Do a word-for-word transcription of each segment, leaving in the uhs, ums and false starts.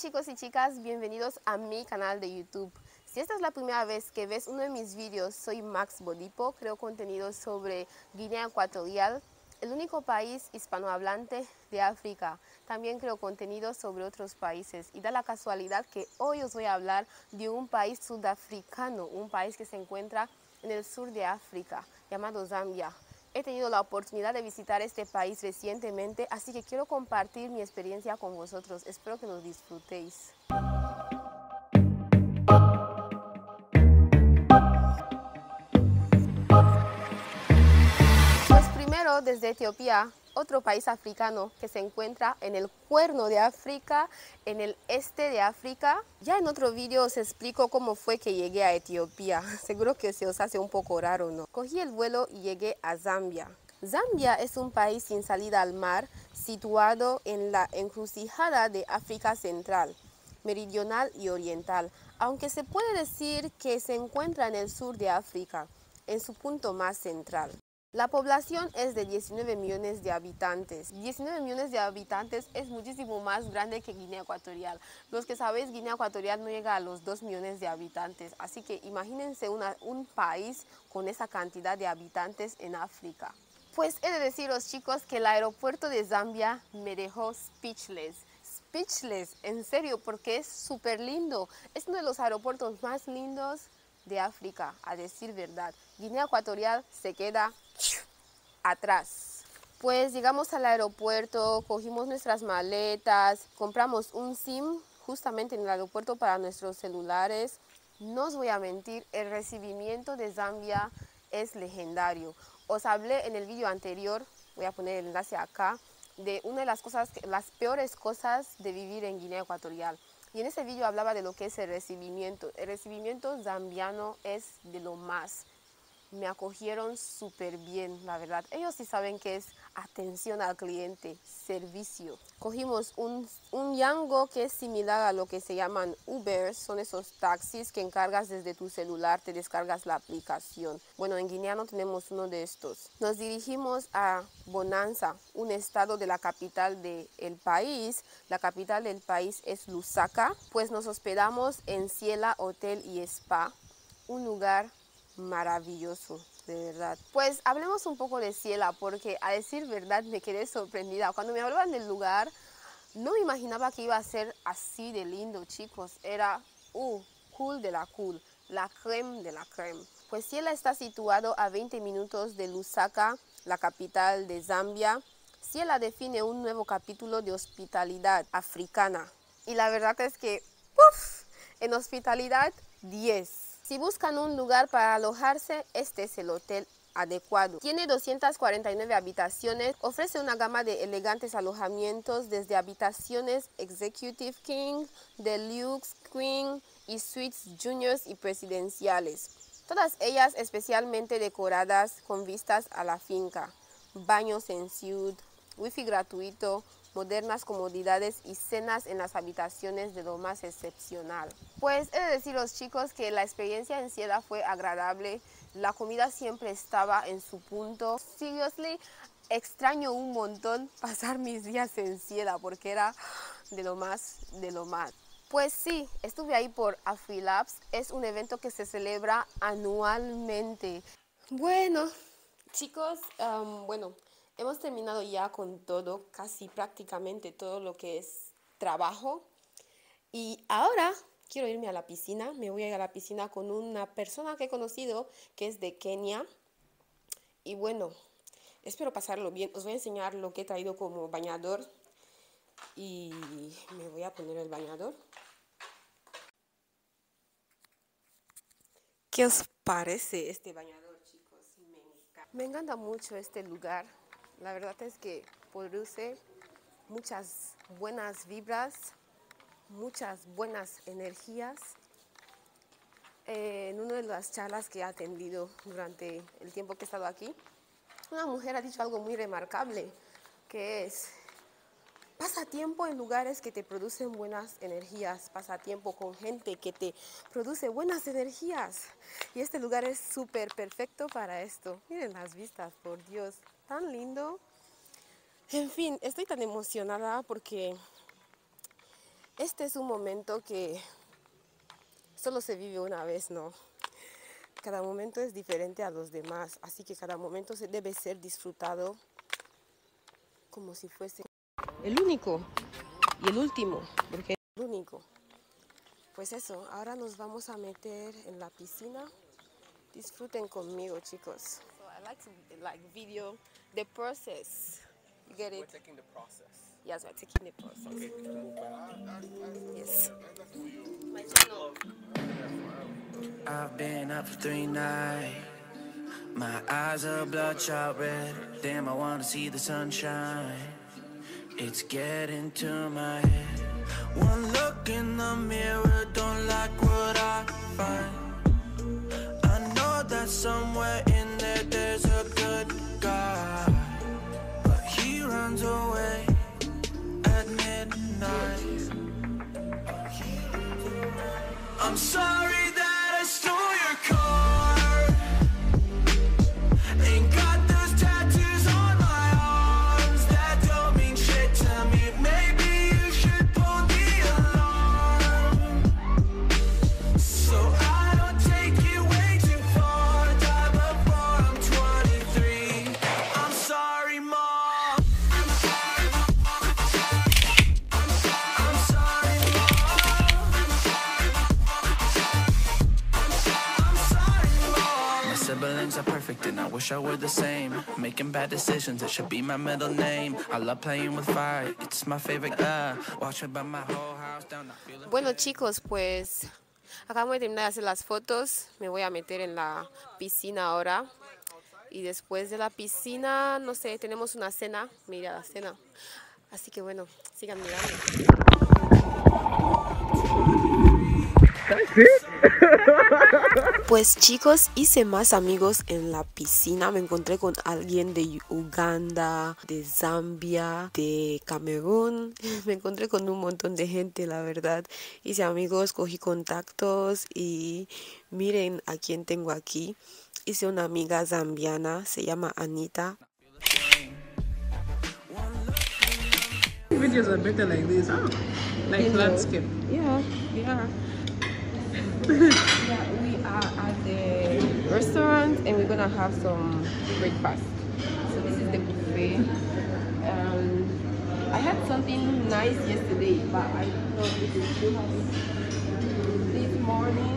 chicos y chicas, bienvenidos a mi canal de YouTube. Si esta es la primera vez que ves uno de mis vídeos, soy Max Bodipo, creo contenido sobre Guinea Ecuatorial, el único país hispanohablante de África. También creo contenido sobre otros países y da la casualidad que hoy os voy a hablar de un país sudafricano, un país que se encuentra en el sur de África, llamado Zambia. He tenido la oportunidad de visitar este país recientemente, así que quiero compartir mi experiencia con vosotros. Espero que lo disfrutéis. Pues primero, desde Etiopía, otro país africano que se encuentra en el cuerno de África, en el este de África. Ya en otro vídeo os explico cómo fue que llegué a Etiopía. Seguro que se os hace un poco raro, ¿no? Cogí el vuelo y llegué a Zambia. Zambia es un país sin salida al mar, situado en la encrucijada de África Central, Meridional y Oriental, aunque se puede decir que se encuentra en el sur de África, en su punto más central. La población es de diecinueve millones de habitantes. diecinueve millones de habitantes es muchísimo más grande que Guinea Ecuatorial. Los que sabéis, Guinea Ecuatorial no llega a los dos millones de habitantes. Así que imagínense una, un país con esa cantidad de habitantes en África. Pues he de deciros, chicos, que el aeropuerto de Zambia me dejó speechless. Speechless, en serio, porque es súper lindo. Es uno de los aeropuertos más lindos de África, a decir verdad. Guinea Ecuatorial se queda atrás. Pues llegamos al aeropuerto, cogimos nuestras maletas, compramos un SIM justamente en el aeropuerto para nuestros celulares. No os voy a mentir, el recibimiento de Zambia es legendario. Os hablé en el vídeo anterior, voy a poner el enlace acá, de una de las cosas, las peores cosas de vivir en Guinea Ecuatorial. Y en ese vídeo hablaba de lo que es el recibimiento. El recibimiento zambiano es de lo más. Me acogieron súper bien, la verdad. Ellos sí saben que es atención al cliente, servicio. Cogimos un, un Yango que es similar a lo que se llaman Uber. Son esos taxis que encargas desde tu celular, te descargas la aplicación. Bueno, en Guinea no tenemos uno de estos. Nos dirigimos a Bonanza, un estado de la capital del país. La capital del país es Lusaka. Pues nos hospedamos en Ciela Hotel y Spa, un lugar maravilloso, de verdad. Pues hablemos un poco de Ciela, porque a decir verdad me quedé sorprendida. Cuando me hablaban del lugar, no me imaginaba que iba a ser así de lindo, chicos. Era, uh, cool de la cool, la creme de la creme. Pues Ciela está situado a veinte minutos de Lusaka, la capital de Zambia. Ciela define un nuevo capítulo de hospitalidad africana. Y la verdad es que, ¡puf!, en hospitalidad, diez. Si buscan un lugar para alojarse, este es el hotel adecuado. Tiene doscientas cuarenta y nueve habitaciones, ofrece una gama de elegantes alojamientos desde habitaciones Executive King, Deluxe Queen y suites juniors y presidenciales. Todas ellas especialmente decoradas con vistas a la finca, baños en suite, wifi gratuito, modernas comodidades y cenas en las habitaciones de lo más excepcional. Pues he de deciros, chicos, que la experiencia en Ciela fue agradable. La comida siempre estaba en su punto. Seriously, extraño un montón pasar mis días en Ciela porque era de lo más, de lo más. Pues sí, estuve ahí por AfriLabs. Es un evento que se celebra anualmente. Bueno, chicos, um, bueno, hemos terminado ya con todo, casi prácticamente todo lo que es trabajo. Y ahora quiero irme a la piscina. Me voy a ir a la piscina con una persona que he conocido que es de Kenia. Y bueno, espero pasarlo bien. Os voy a enseñar lo que he traído como bañador. Y me voy a poner el bañador. ¿Qué os parece este bañador, chicos? Me encanta. Me encanta mucho este lugar. La verdad es que produce muchas buenas vibras, muchas buenas energías. Eh, en una de las charlas que he atendido durante el tiempo que he estado aquí, una mujer ha dicho algo muy remarcable, que es: pasa tiempo en lugares que te producen buenas energías, pasa tiempo con gente que te produce buenas energías. Y este lugar es súper perfecto para esto. Miren las vistas, por Dios, tan lindo. En fin, estoy tan emocionada porque Este es un momento que solo se vive una vez, ¿no? Cada momento es diferente a los demás, así que cada momento se debe ser disfrutado como si fuese el único y el último, porque es el único. Pues eso, ahora nos vamos a meter en la piscina. Disfruten conmigo, chicos. So I like to like video the process. You get it? We're taking the process. Yes, we're taking the process. Okay, move back. Yes. My channel. I've been up for three nights. My eyes are bloodshot red. Damn, I wanna see the sunshine. It's getting to my head. One look in the mirror, don't like what I find. I know that somewhere in there there's a good guy, but he runs away at midnight. I'm sorry that I stole your car. Ain't got those tattoos on my arms that don't mean shit to me. Maybe you should pull the alarm, so I don't take it way too far. Die before I'm twenty-three. I'm sorry, Mom. I'm sorry, Mom. I'm sorry, Mom. My siblings are perfect and I wish I were the same. Making bad decisions, it should be my middle name. I love playing with fire, it's my favorite. Uh, watch it by my whole house down. I feel it. Bueno, chicos, pues acabamos de terminar de hacer las fotos. Me voy a meter en la piscina ahora. Y después de la piscina, no sé, tenemos una cena. Mira la cena. Así que bueno, sigan mirando. Pues chicos, hice más amigos en la piscina. Me encontré con alguien de Uganda, de Zambia, de Camerún. Me encontré con un montón de gente, la verdad. Hice amigos, cogí contactos y miren a quién tengo aquí. Hice una amiga zambiana, se llama Anita. Videos are better like this, huh? Like landscape. Yeah, they are. Yeah, we are at the restaurant and we're gonna have some breakfast. So this is the buffet. Um, I had something nice yesterday, but I don't know if we still have it this morning.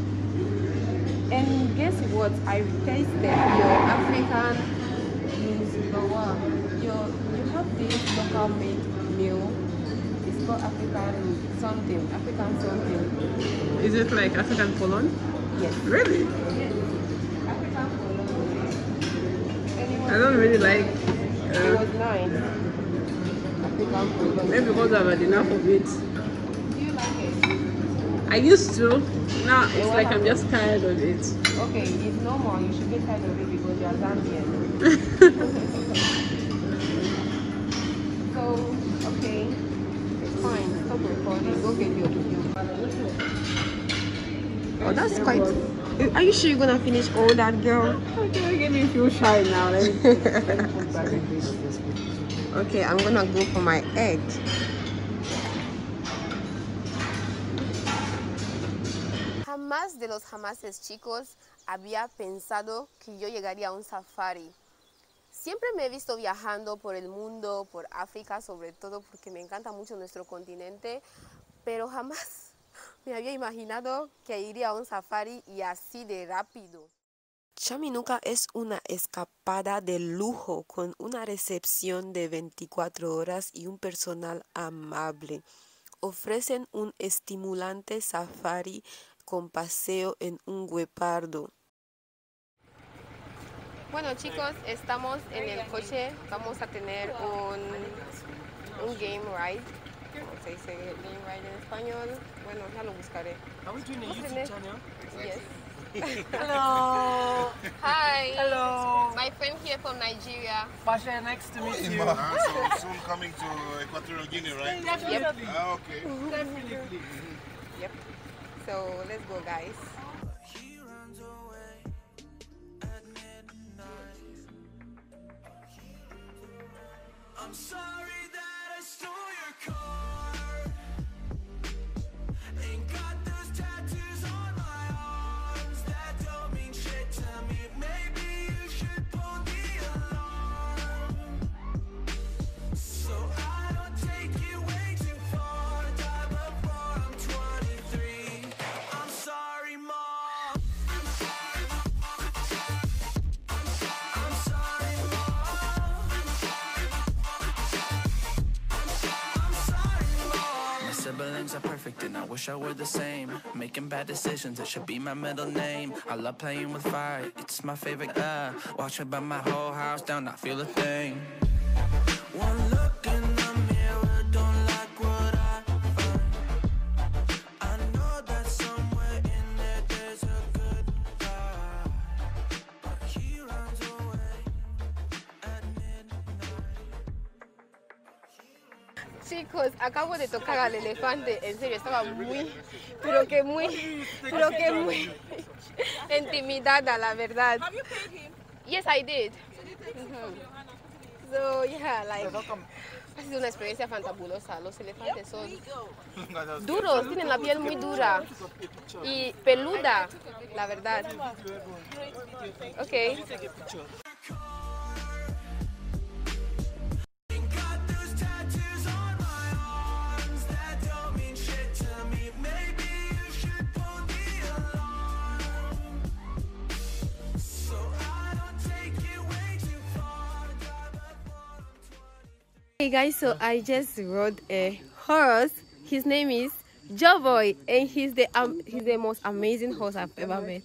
And guess what? I tasted your African Bawa. Your you have this local made meal. It's called African something. African something. Is it like African polon? Yes. Really? Yes. African polong. I don't really like. It Uh, was nice. African polong. maybe because I've had enough of it. Do you like it? I used to. Now it's like I'm just tired of it. Okay, it's normal. You should get tired of it because you are Zambian. So, okay. It's fine. Stop recording. Go get your video. Oh, that's quite... Are you sure you're gonna finish all that, girl? Okay, get me feel shy now. Let me, let me put back in this. Okay, I'm gonna go for my egg. Jamás de los jamases, chicos, había pensado que yo llegaría a un safari. Siempre me he visto viajando por el mundo, por África sobre todo, porque me encanta mucho nuestro continente, pero jamás me había imaginado que iría a un safari y así de rápido. Chaminuca es una escapada de lujo con una recepción de veinticuatro horas y un personal amable. Ofrecen un estimulante safari con paseo en un guepardo. Bueno chicos, estamos en el coche, vamos a tener un, un game ride. ¿Cómo se dice game ride en español? Bueno, ya lo buscaré. Are we doing a YouTube channel? Yes. Hello. Hi. Hello. My friend here from Nigeria. Pasha, nice to meet you. Ah, so soon coming to Equatorial Guinea, right? Definitely. Ah, okay. Definitely. Yep. So let's go, guys. He runs away at midnight. I'm sorry that I stole your car. wish I were the same. Making bad decisions, it should be my middle name. I love playing with fire, it's my favorite. Uh, watch it burn my whole house down, not feel a thing. One look in the mirror, don't like what I find. I know that somewhere in there there's a good guy, but he runs away at midnight. Chicos, acabo de tocar al elefante, en serio, estaba muy, pero que muy, pero que muy intimidada, la verdad. Have you paid him? Yes, I did. So did they Mhm. So, yeah, like, How come? ha sido una experiencia fantabulosa. Los elefantes son go? duros, tienen la piel muy dura y peluda, la verdad. Ok. Take a picture. Got those tattoos on my arms that don't mean shit to me. Maybe you should pull the alarm, so I don't take it way too far. Drive like one on twenty. Hey guys, so I just rode a horse. His name is Jovoy, and he's the um, he's the most amazing horse I've ever met.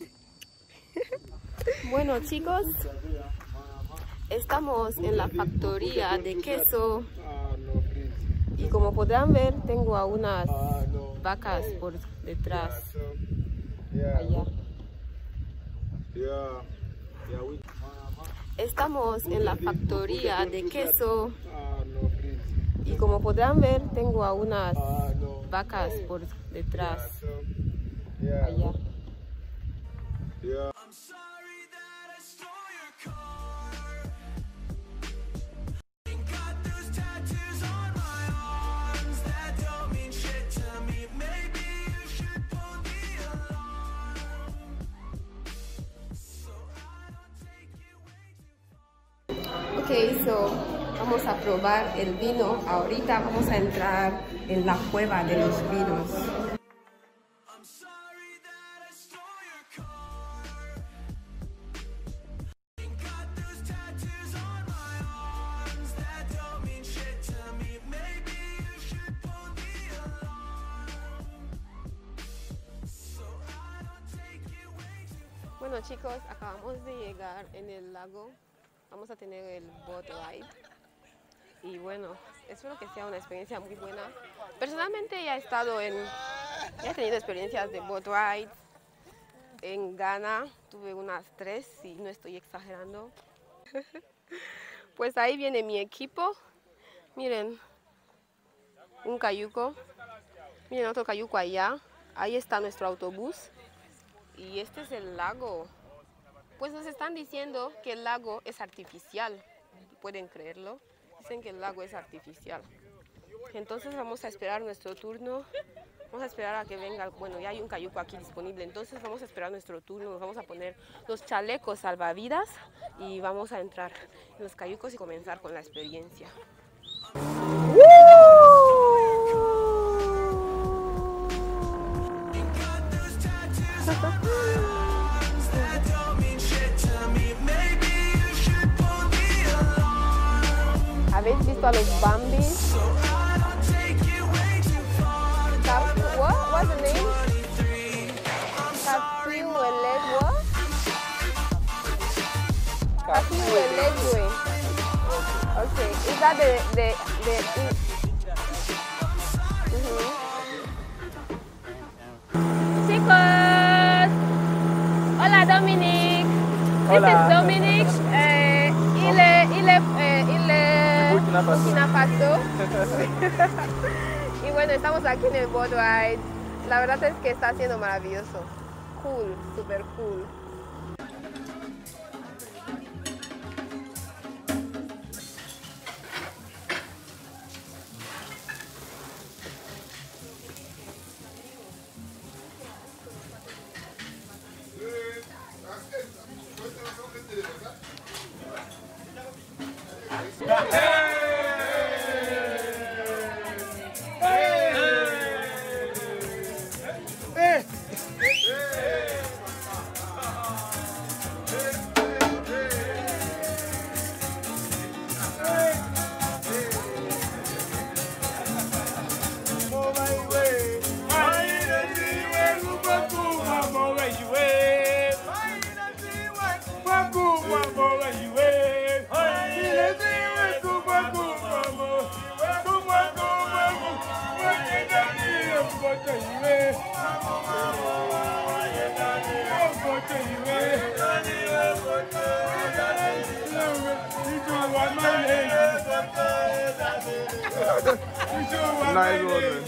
Bueno, chicos, estamos en la factoría de queso y como podrán ver, tengo a unas vacas por detrás. Allá. Estamos en la factoría de queso y como podrán ver, tengo a unas vacas por detrás. Allá. I'm sorry that I stole your car. Got those tattoos on my arms that don't mean shit to me. Maybe you should pull the alarm, so I don't take it way too far. Ok, so vamos a probar el vino. Ahorita vamos a entrar en la cueva de los vinos. I'm sorry that I stole your car. Got those tattoos on my arms that don't mean shit to me. Maybe you should pull the alarm, so I don't take it way too far. Bueno chicos, acabamos de llegar en el lago. Vamos a tener el boat ride. Y bueno, espero que sea una experiencia muy buena. Personalmente ya he estado en, ya he tenido experiencias de boat ride. En Ghana tuve unas tres, y no estoy exagerando. Pues ahí viene mi equipo. Miren, un cayuco. Miren otro cayuco allá. Ahí está nuestro autobús. Y este es el lago. Pues nos están diciendo que el lago es artificial. ¿Pueden creerlo? Dicen que el lago es artificial. Entonces vamos a esperar nuestro turno. Vamos a esperar a que venga. Bueno, ya hay un cayuco aquí disponible. Entonces vamos a esperar nuestro turno. Nos vamos a poner los chalecos salvavidas y vamos a entrar en los cayucos y comenzar con la experiencia. That don't mean shit to me. Maybe you should pull the alarm, ¿Habéis visto a los Bambis? so I don't take it way too far. Cap- what? What's the name? twenty-three. I'm sorry, Capihuelegua. Capihuelegua. Okay, is that the the the? Mhm. Chicos, hola Dominic. This is Dominic. Eh, il est il est eh, il est Burkina Faso. Burkina Faso. Y bueno, estamos aquí en el boat ride. La verdad es que está siendo maravilloso. Cool, super cool. Nice one.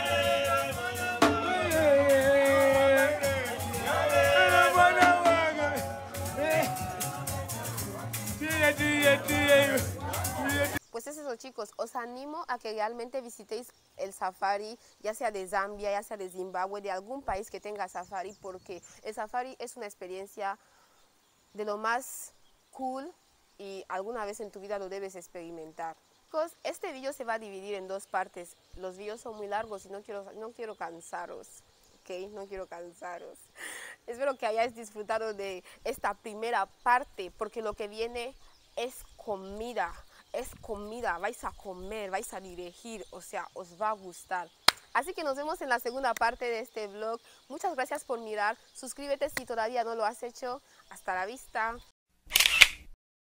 Pues es eso, chicos, os animo a que realmente visitéis el safari, ya sea de Zambia, ya sea de Zimbabue, de algún país que tenga safari, porque el safari es una experiencia de lo más cool y alguna vez en tu vida lo debes experimentar. Chicos, este video se va a dividir en dos partes. Los videos son muy largos y no quiero, no quiero cansaros, ¿ok? No quiero cansaros. Espero que hayáis disfrutado de esta primera parte, porque lo que viene es comida. Es comida, vais a comer, vais a dirigir, o sea, os va a gustar. Así que nos vemos en la segunda parte de este vlog. Muchas gracias por mirar. Suscríbete si todavía no lo has hecho. Hasta la vista.